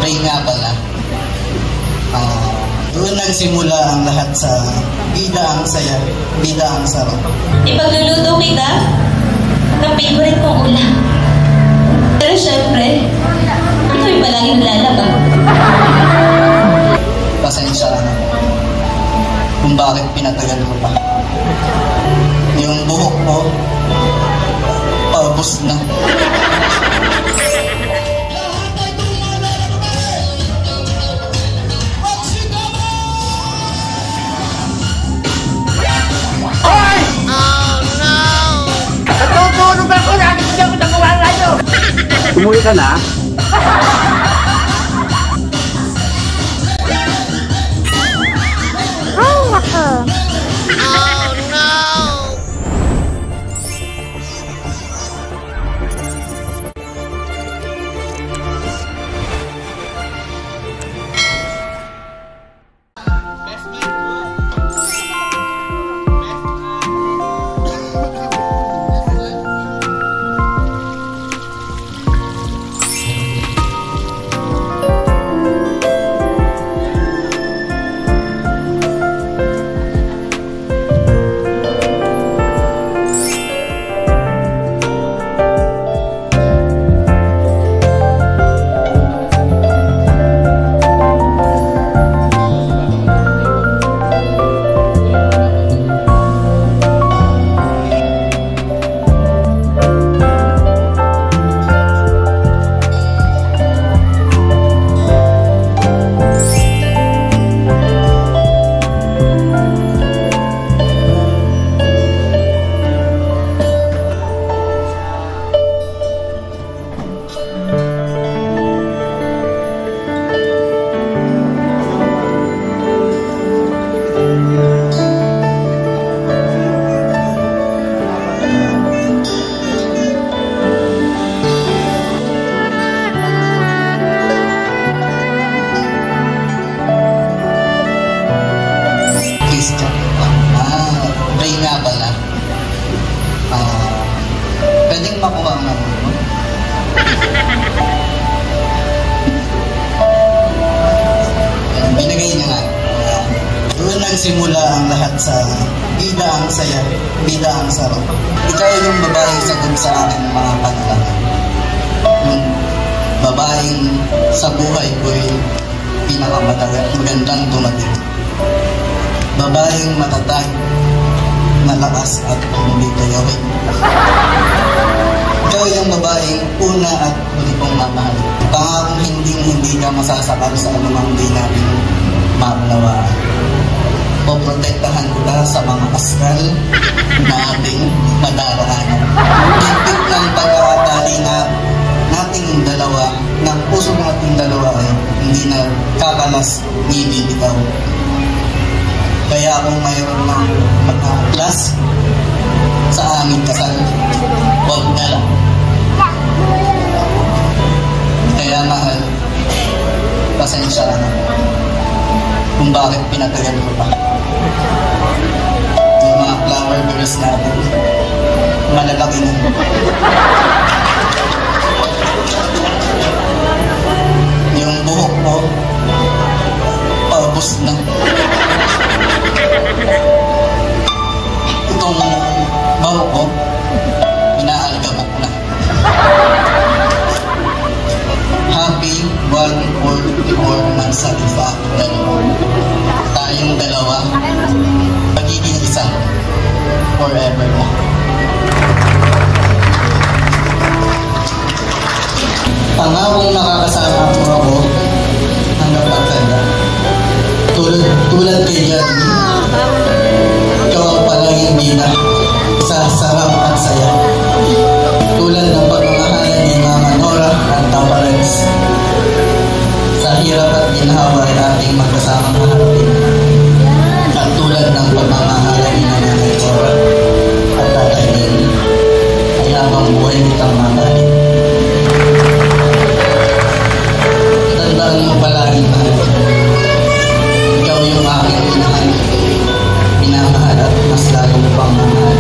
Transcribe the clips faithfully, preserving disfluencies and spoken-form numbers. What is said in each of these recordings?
Ray nga pala. Uh, doon nagsimula ang lahat sa bida ang saya, bida ang sarap. Ipagluluto kita ng favorite kong ulam. Pero syempre, ito'y palaging lalaba. Pasensya ka na kung bakit pinatagal ko pa. Yung buhok ko, paubos na. Umuwi ka na? Ay, nako. Oh, no! Ah, Ray nga pala. Ah, pwedeng makuha ang ano mo? Binagay niya nga. Uh, doon nagsimula ang lahat sa bida ang saya, bida ang sarap. Ikaw yung babaeng sagot sa aking mga panalangin. Yung babaeng sa buhay ko'y pinakamagandang dumating. Babaeng matatag, malakas at hindi kayohin. Ikaw yung babaeng una at huli kong mamahal. Pangakong hindi-hindi ka masasakal sa anumang di natin maunawaan. Poprotektahan ko ka sa mga askal na ating madaraanan. Higpit ng pagkakatali na nating dalawa, ng puso nating dalawa ay hindi na kakalas ni bibitaw. Kaya kung mayroon ng mag-aklas sa aming kasal, huwag na lang. Kaya mahal, pasensya na kung bakit pinatagal ko pa. Yung mga flower girls natin, malalaki na. Yung buhok ko, paubos na. Itong baho ko, inaalgamat na. Happy one forty-four months sa isa aking dalawa. Tayong dalawa, magiging isa forever na. Pangakong nakakasama mo ako hanggang pagtanda. Tulad, tulad kay Yadni, ikaw ang palaging bida sa sarap at saya. Tulad ng pagmamahalan ni Mama Nora at Tamarens. Sa hirap at ginhawa ay ating magkasamang harapin. At tulad ng pagmamahalan ni Nanay Nora at Tatay Ben, ay habang buhay kitang mamahalin. Tandaan mo palagi, mahal. Ikaw yung aking inahan, minamahal at mas lalo mo pang mahal.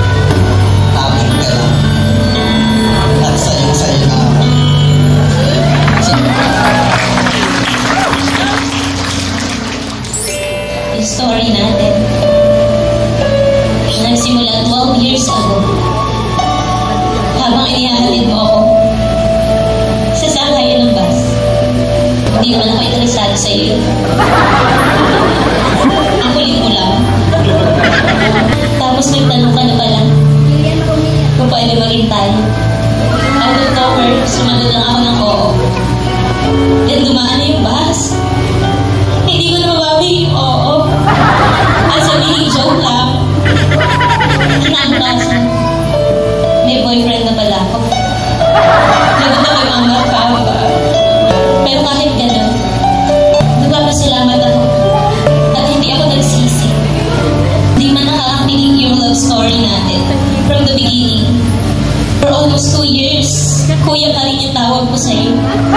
Aking ka lang, at sayang-sayo na ako. game tayo. Out of nowhere, sumagot lang ako ng oo. Then dumaan na yung bus. Hindi ko na mababi yung oo. At sabihin, joke lang. Kinantasan. May boyfriend na pala ako. Lagot na kay mama at papa. Pero kahit gano'n, nagpapasalamat ako. At hindi ako nagsisi. Hindi man nakakapiling yung love story natin. From the beginning. For almost two years, kuya pa rin yung tawag ko sa'yo.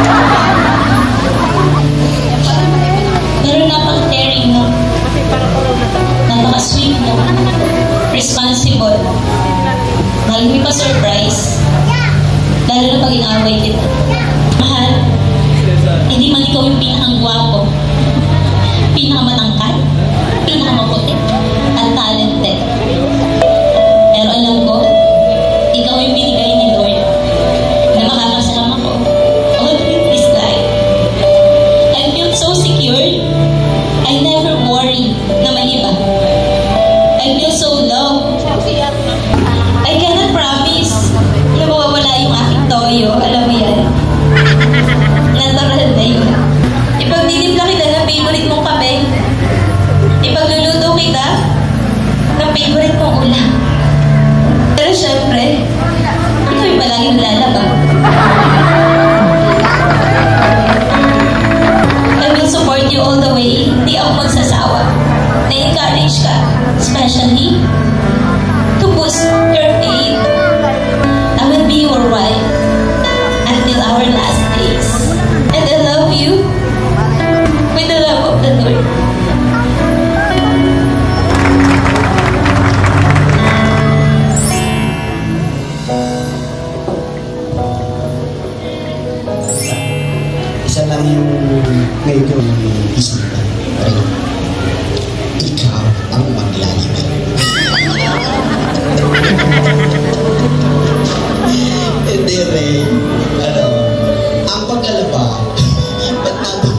Pero napaka-caring mo. Napaka-sweet mo. Responsible. Mahal mo pa surprise. Lalo na pag inaway kita. Mahal, hindi man ikaw yung pinakang-gwapo, pinakamatangkad, pinakamaputi, at talented. Pero alam ko, ikaw yung binigay ni Lord na makakasama ko all through this life. I feel so secure. I never worry na may iba. I feel so loved. I cannot promise na mawawala yung aking toyo. Alam mo yan. Natural na yun. Ipagdidipla kita ng favorite mong kape. Ipagluluto kita ng favorite mong ulam. Pero syempre, ikaw yung palaging lalaba. I will support you all the way. Hindi ako magsasawa. Na-encourage ka, especially to boost your faith. I will be your wife until our last days. And I love you with the love of the Lord. Isa lang yung ngayon ko isipan. Ikaw ang maglalibay. Hindi rin. Ano, ang paglalaba, ba't natin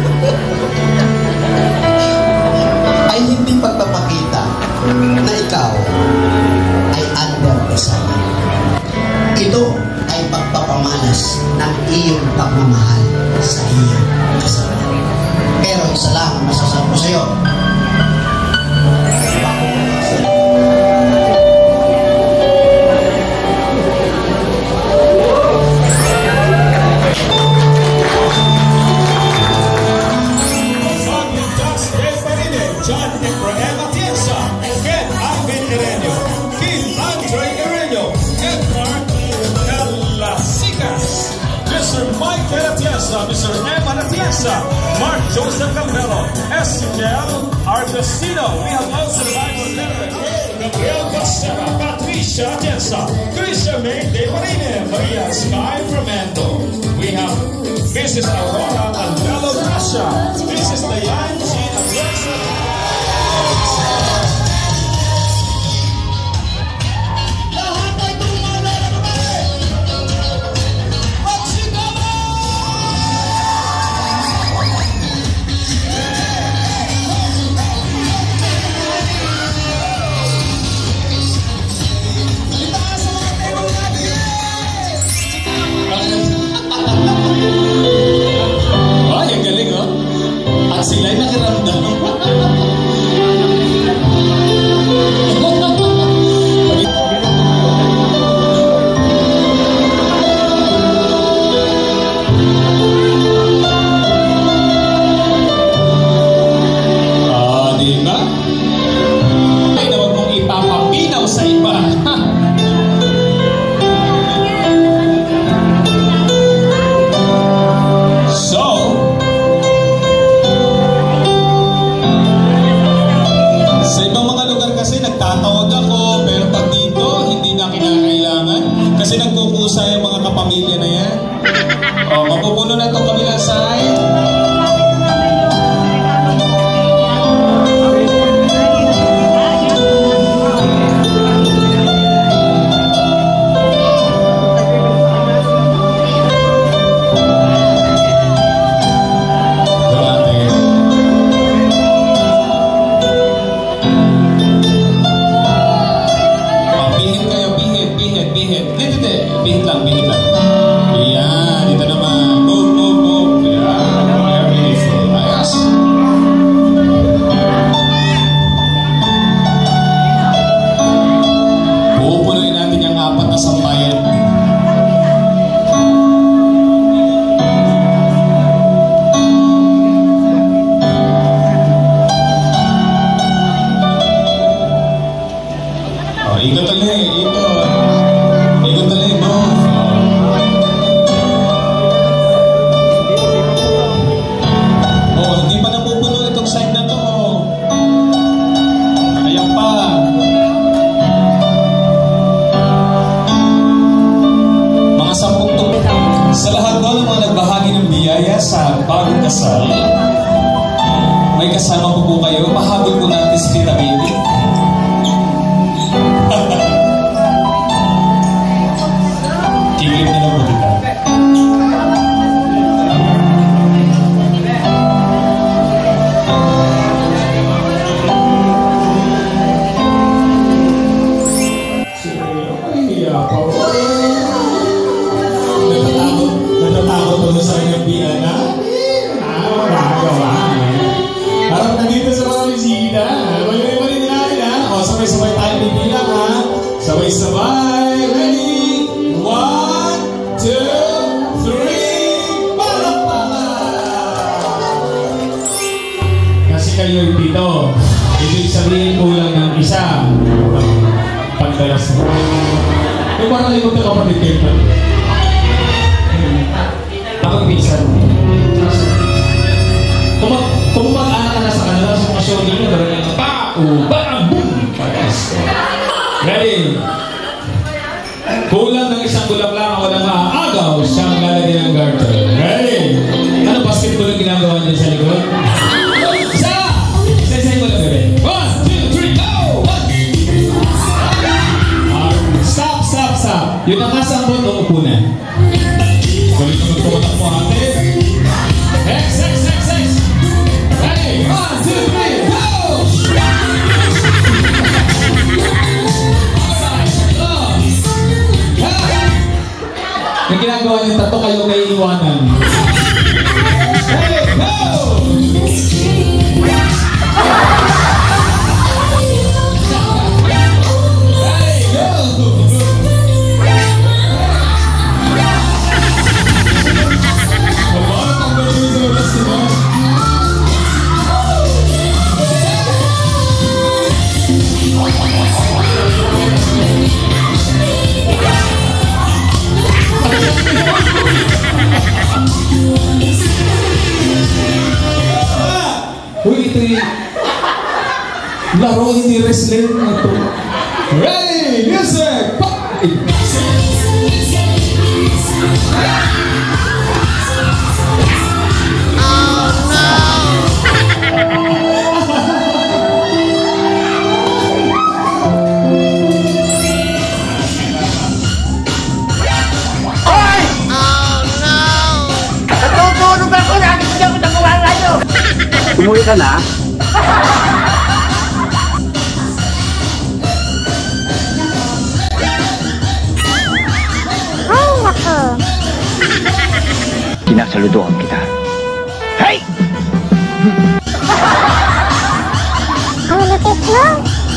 ay hindi pagpapakita na ikaw ay under kasama. Ito ay pagpapamalas ng iyong pagmamahal sa iyong kasama. Pero isa lang ang masasabi ko sa iyo. John Efraim Atienza, Ken Alvin Hereño, Kim Andre Hereño, Edgar Calasicas, Mister Michael Atienza, Mister Evan Atienza, Mark Joseph Campbell, Ezequiel Argostino. We have also Bible veteran Miguel Castera, Patricia Atienza, Christian May De Marine, Maria Sky Fremendo. We have Missus Aurora Alvelo Gracia, Missus Diane Jean Atienza. Ay, ang galing, oh. At sila'y nakiramdam. Ah, di ba? Ay, na huwag mong ipapapinaw sa iba. Nagtatawag ako, pero pag dito, hindi na kinakailangan. Kasi nagkukusa yung mga kapamilya na yan. O, mapupuno na itong kabilang side. Bihit kayo, bihit, bihit, bihit. Sa lahat po ng mga nagbahagi ng biyaya sa bagong kasal, may kasama po po kayo. Mahabol po natin si Tita Baby. Tigil na lang po kita. Natatakot mo sa kanyang biyana? Ah, makagawa. Harap na dito sa mga bisita. Mali-mali na natin ha. O, sabay-sabay tayo bibilang ha. Sabay-sabay. Ready? One, two, three. Palakpakan! Kasi kayo'y pito. Ibig sabihin kulang ng isa. Pagdalas mo. Eh, parang ikot na kapatid kayo. Ako pinsan. Kung, kung mag-anak ka na sa kanila, sa mga show nyo, talagang pa, o, bang, boom! Ready? Kulang ng isang bulaklak ako ng maaagaw, siyang lalagyan ng garter. Ready? Ano basketball ang ginagawa niya sa likod? Isa! Isa-isahin ko lang, bebe. One, two, three, go! One! Uh, stop, stop, stop. Yung nakasambot, uupo na. Kulit na magtumatak mo ate. X, X, X, X. Ready? One, two, three, go! Yung ginagawa niyong tato kayo may iwanan. Hey, go! Hey, go! Uy, ito yung laro, hindi wrestling. Ready, music! Umuwi ka na? Ay, nako. Sinasaludoan kita. Hey! Ang lupit mo.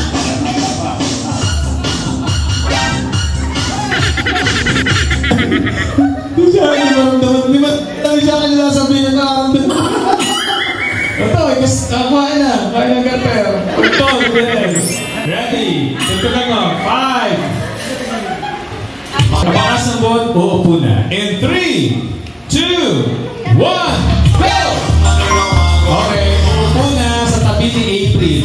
Di siya akin naramdaman. Di ba tayo siya akin nasabihin na nakaramdaman? Ito, kumain na. Kain ng garter. Ito, ready? Ito na nga. Five. Makabakas ng buwan, uupo na. In three, two, one, go! Okay, uupo na sa tabi ni April.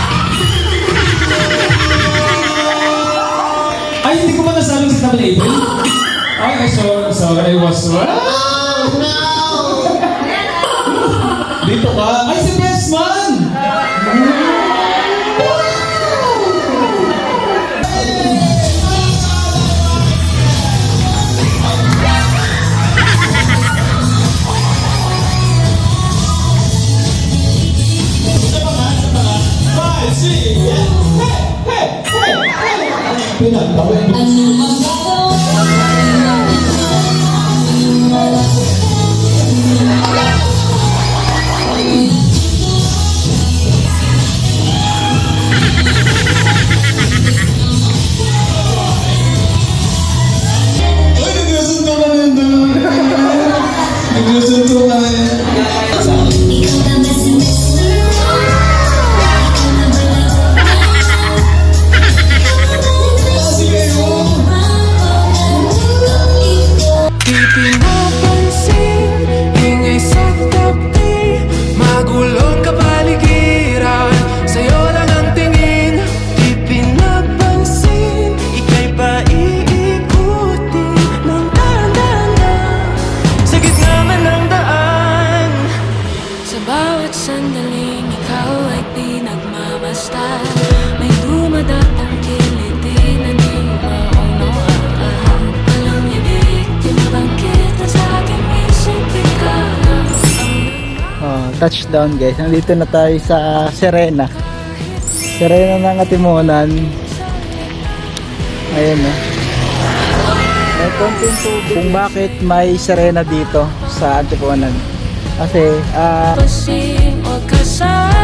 Ay, hindi ko ba nasabing sa tabi ni April? Okay, sorry, sorry. I was what? Oh no! Dito ka. Ay, si best man! Five, six, hey, hey, hey, hey! Pinagtawin. touchdown guys. Nandito na tayo sa Serena. Serena ng Katimunan. Ayan na. May konting tubig. Kung bakit may Serena dito sa Katimunan. Kasi, ah... Uh,